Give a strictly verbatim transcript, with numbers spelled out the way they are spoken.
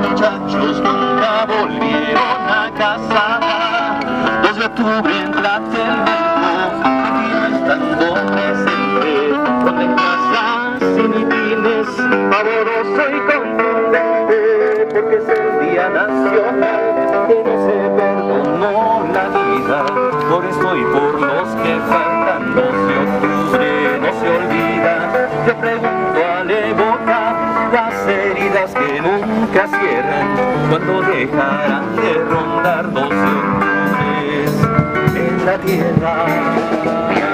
muchachos nunca volvieron a casa. Dos de octubre en Tlatelolco y estando presente, con amenazas y mitines, pavoroso y contundente, porque es el día nacional que no se perdonó la vida. Por esto y por los que faltan, dos de octubre no se olvida. Te pregunto al evocar las heridas que nunca cierran, cuando dejarán de rondar dos de octubres en la tierra.